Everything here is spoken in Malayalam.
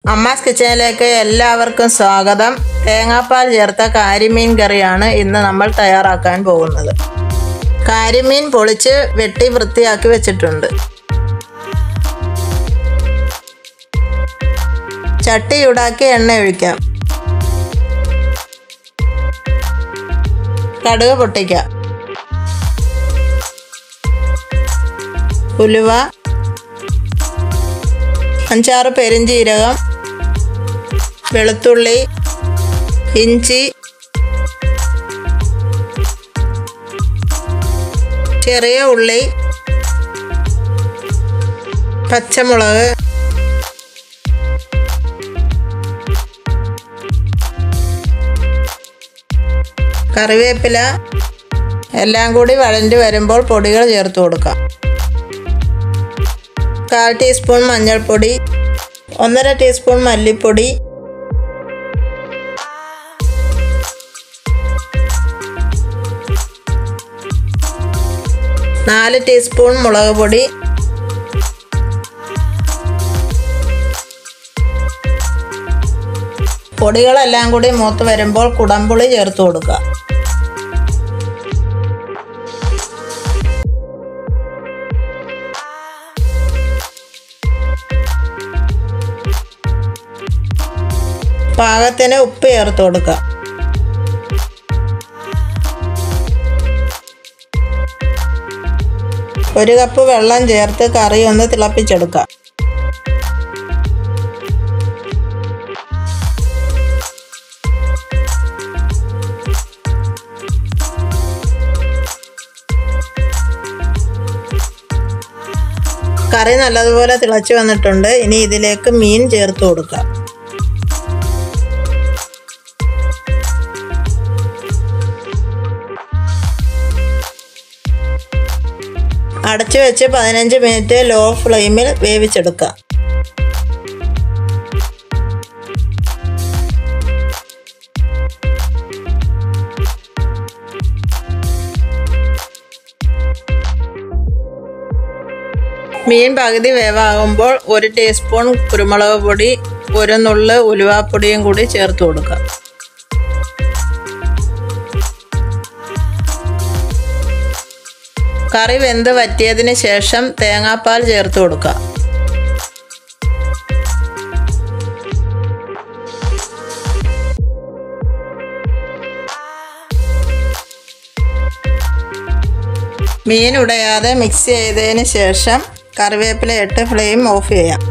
അമ്മാസ് കിച്ചണിലേക്ക് എല്ലാവർക്കും സ്വാഗതം. തേങ്ങാപ്പാൽ ചേർത്ത കാരിമീൻ കറിയാണ് ഇന്ന് നമ്മൾ തയ്യാറാക്കാൻ പോകുന്നത്. കാരിമീൻ പൊളിച്ച് വെട്ടി വൃത്തിയാക്കി വെച്ചിട്ടുണ്ട്. ചട്ടി ചൂടാക്കി എണ്ണ ഒഴിക്കാം. കടുക് പൊട്ടിക്കാം. ഉലുവ, 5-6 പെരിഞ്ചീരകം, വെളുത്തുള്ളി, ഇഞ്ചി, ചെറിയ ഉള്ളി, പച്ചമുളക്, കറിവേപ്പില എല്ലാം കൂടി വഴണ്ടി വരുമ്പോൾ പൊടികൾ ചേർത്ത് കൊടുക്കാം. 1/4 ടീസ്പൂൺ മഞ്ഞൾപ്പൊടി, 1.5 ടീസ്പൂൺ മല്ലിപ്പൊടി, 4 ടീസ്പൂൺ മുളക് പൊടി, പൊടികളെല്ലാം കൂടി മൂത്ത് വരുമ്പോൾ കുടംപുളി ചേർത്ത് കൊടുക്കുക. പാകത്തിന് ഉപ്പ് ചേർത്ത് കൊടുക്കുക. ഒരു കപ്പ് വെള്ളം ചേർത്ത് കറി ഒന്ന് തിളപ്പിച്ചെടുക്കുക. കറി നല്ലതുപോലെ തിളച്ച് വന്നിട്ടുണ്ട്. ഇനി ഇതിലേക്ക് മീൻ ചേർത്ത് കൊടുക്കുക. അടച്ചു വെച്ച് 15 മിനിറ്റ് ലോ ഫ്ലെയിമിൽ വേവിച്ചെടുക്കുക. മീൻ പകുതി വേവാകുമ്പോൾ 1 ടീസ്പൂൺ കുരുമുളക് പൊടി, 1 നുള്ള് ഉലുവാപ്പൊടിയും കൂടി ചേർത്ത് കൊടുക്കുക. കറി വെന്ത് വറ്റിയതിന് ശേഷം തേങ്ങാപ്പാൽ ചേർത്ത് കൊടുക്കുക. മീൻ ഉടയാതെ മിക്സ് ചെയ്തതിന് ശേഷം കറിവേപ്പില ഇട്ട് ഫ്ലെയിം ഓഫ് ചെയ്യാം.